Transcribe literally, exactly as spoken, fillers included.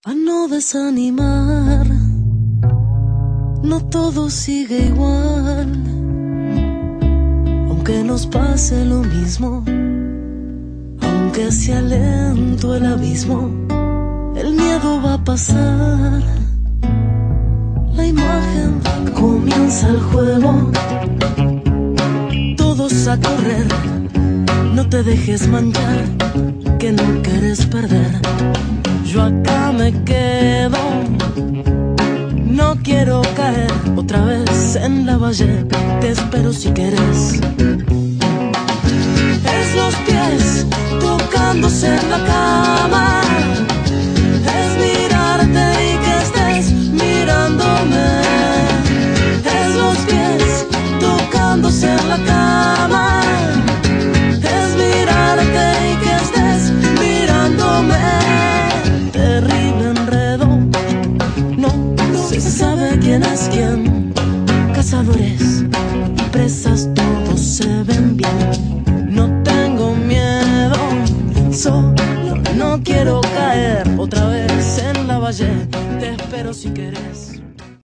A no desanimar, no todo sigue igual. Aunque nos pase lo mismo, aunque sea lento el abismo, el miedo va a pasar. La imagen comienza el juego, todos a correr. No te dejes manchar, que no quieres perder. Yo acá me quedo, no quiero caer otra vez en la valle. Te espero si quieres. Es los pies tocándose en la cama, es mirarte y que estés mirándome. Es los pies tocándose en la cama, es mirarte y que estés mirándome. Terrible enredo, no se sabe quién es quién. Cazadores y presas, todos se ven bien. No tengo miedo, solo no quiero caer otra vez en la valle. Te espero si quieres.